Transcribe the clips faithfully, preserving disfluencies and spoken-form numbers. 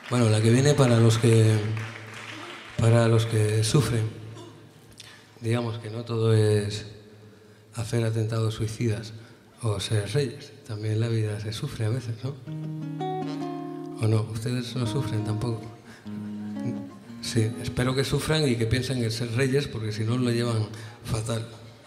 Bueno, la que viene para los que, para los que sufren. Digamos que no todo es hacer atentados suicidas o ser reyes. También la vida se sufre a veces, ¿no? ¿O no? ¿Ustedes no sufren tampoco? Sí, espero que sufran y que piensen en ser reyes, porque si no lo llevan fatal.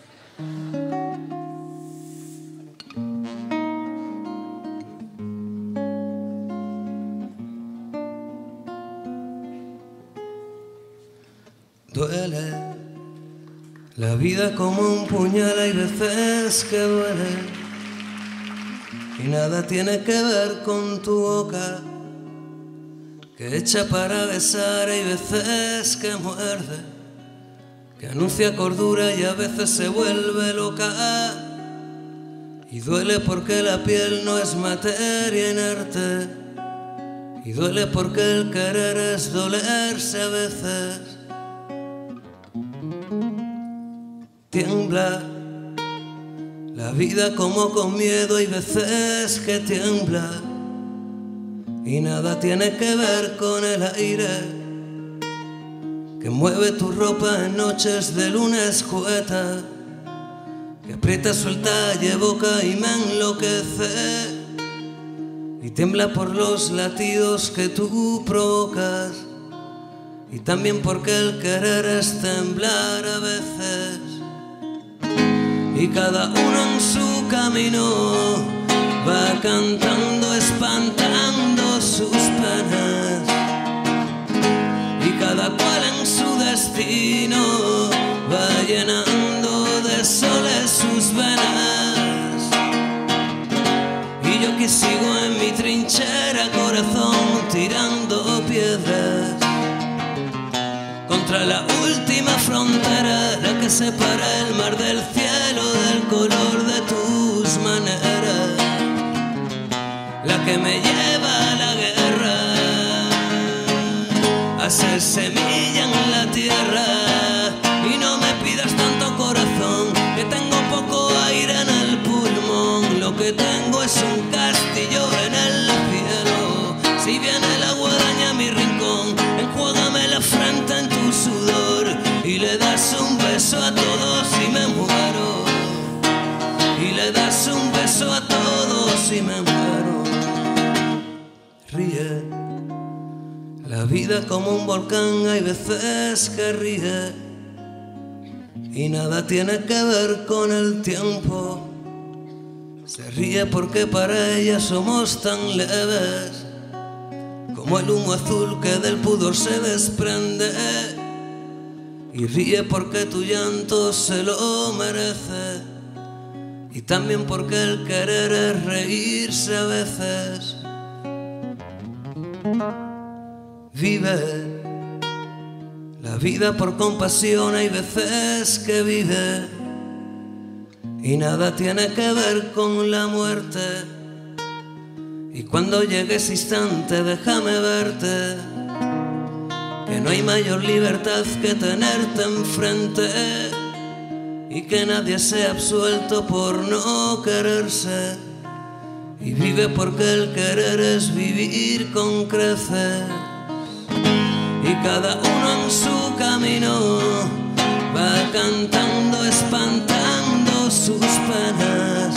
Duele la vida como un puñal, hay veces que duele y nada tiene que ver con tu boca que echa para besar, hay veces que muerde, que anuncia cordura y a veces se vuelve loca. Y duele porque la piel no es materia inerte, y duele porque el querer es dolerse a veces. Tiembla la vida como con miedo, hay veces que tiembla y nada tiene que ver con el aire que mueve tu ropa en noches de luna escueta, que aprieta, suelta y evoca y me enloquece. Y tiembla por los latidos que tú provocas, y también porque el querer es temblar a veces. Y cada uno en su camino va cantando, espantando sus penas, y cada cual en su destino va llenando de soles sus venas. Y yo que sigo en mi trinchera, corazón, tirando piedras contra la última frontera, la que separa el mar del cielo, del color de tus maneras, la que me lleva a la guerra, a ser semilla en la tierra. Y no me pidas tanto, corazón, que tengo poco aire en el pulmón. Lo que tengo es un castillo en el cielo. Si viene la guadaña a mi rincón, enjuágame la frente en tu sudor y le das un beso a todos y me muero. Y le das un beso a todos y me muero. Ríe la vida como un volcán, hay veces que ríe y nada tiene que ver con el tiempo. Se ríe porque para ella somos tan leves como el humo azul que del pudor se desprende. Y ríe porque tu llanto se lo merece, y también porque el querer es reírse a veces. Vive la vida por compasión, hay veces que vive y nada tiene que ver con la muerte. Y cuando llegue ese instante déjame verte, que no hay mayor libertad que tenerte enfrente, y que nadie sea absuelto por no quererse. Y vive porque el querer es vivir con creces. Y cada uno en su camino va cantando, espantando sus penas,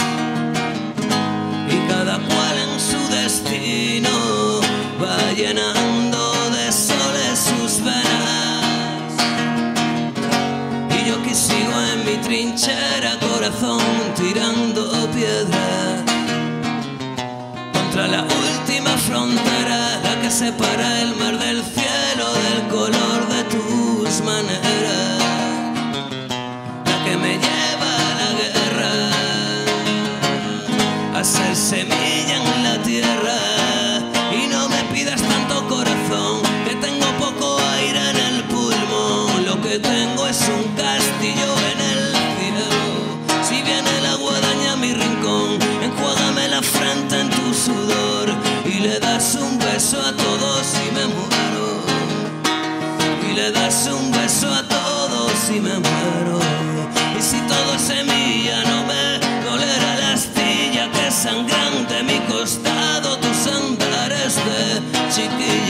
y cada cual en su destino va llenando de soles sus venas. Y yo que sigo en mi trinchera, corazón, tirando piedras contra la última frontera, la que separa el mar del cielo, del color de tus maneras, la que me lleva a la guerra, a ser semilla en la tierra. Y no me pidas tanto, corazón, que tengo poco aire en el pulmón. Lo que tengo es un castillo en el cielo. Si viene la guadaña a mi rincón, enjuágame la frente en tu sudor y le das un beso a todos y me muero. Y le das un beso a todos y me muero. Y si todo es semilla, no me dolerá la astilla que sangrante mi costado, tus andares de chiquilla.